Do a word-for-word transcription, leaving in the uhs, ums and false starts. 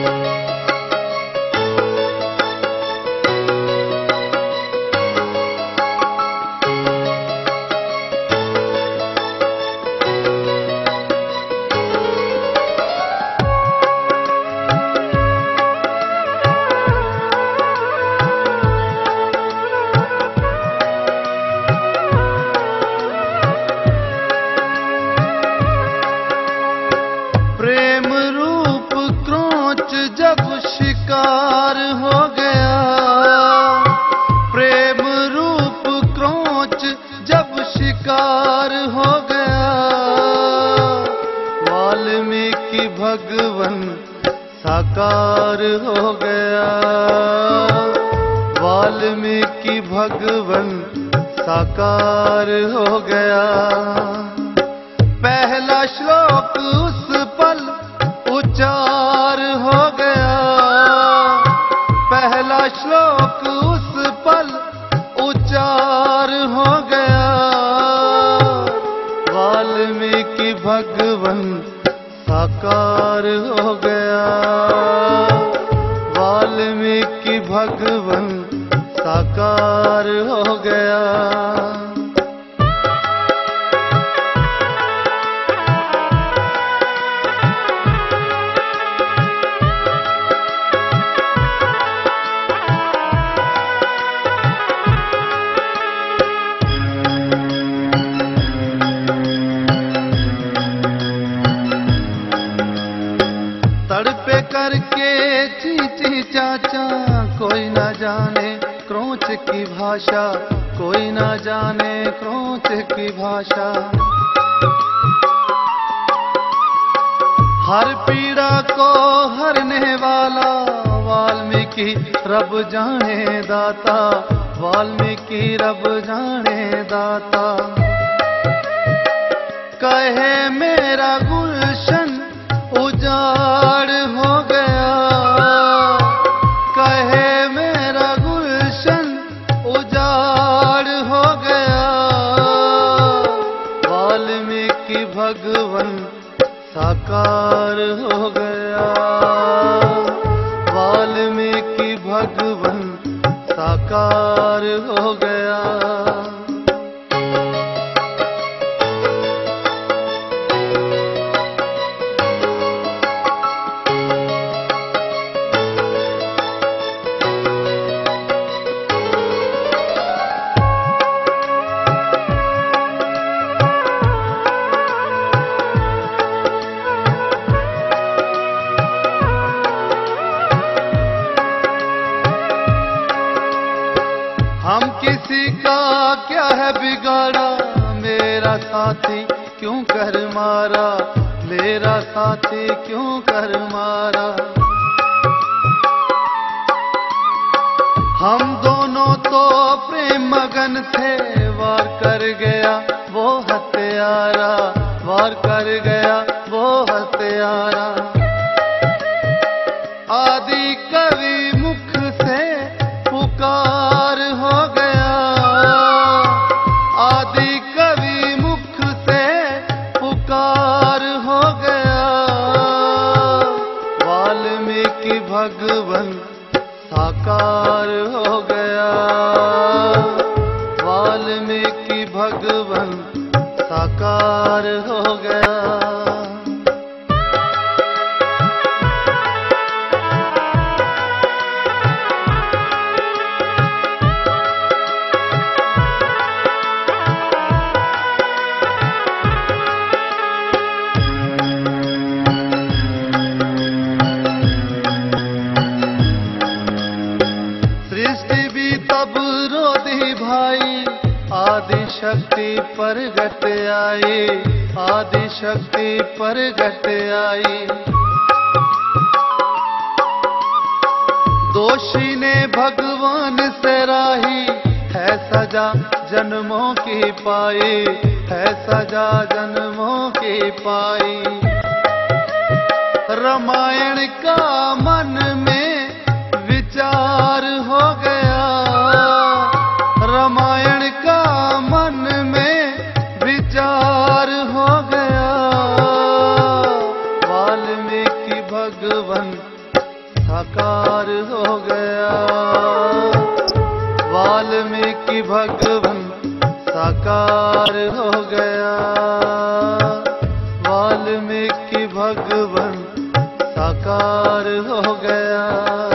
शिकार हो गया, प्रेम रूप क्रोच जब शिकार हो गया, वाल्मीकि भगवन साकार हो गया, वाल्मीकि भगवन साकार हो गया। पहला श्लोक उस पल उच्चार हो गया, पहला श्लोक उस पल उच्चार हो गया, वाल्मीकि भगवन साकार हो गया, वाल्मीकि भगवन साकार हो गया। तड़पे करके चींची चाचा, कोई न जाने क्रोच की भाषा, कोई न जाने क्रोच की भाषा। हर पीड़ा को हरने वाला वाल्मीकि रब जाने दाता, वाल्मीकि रब जाने दाता। कहे मेरा गुलशन उजाड़ हो गया, कहे मेरा गुलशन उजाड़ हो गया, वाल्मीकि भगवन साकार हो गया, वाल्मीकि भगवन साकार हो गया। हम किसी का क्या है बिगाड़ा, मेरा साथी क्यों कर मारा, मेरा साथी क्यों कर मारा। हम दोनों तो प्रेम मगन थे, वार कर गया वो हत्यारा, वार कर गया वो हत्यारा। आदि कवि मुख से पुकार हो गया, आदि कवि मुख से पुकार हो गया, वाल्मीकि भगवन साकार हो गया, वाल्मीकि भगवन साकार हो गया। तब रोधी भाई, आदि शक्ति प्रगट आई, आदि शक्ति प्रगट आई। दोषी ने भगवान से राही, है सजा जन्मों की पाई, है सजा जन्मों की पाई। रामायण का मन में विचार हो गया, रामायण का मन में विचार हो गया, वाल्मीकि भगवन साकार हो गया। वाल्मीकि भगवन साकार हो गया। वाल्मीकि भगवन साकार हो गया।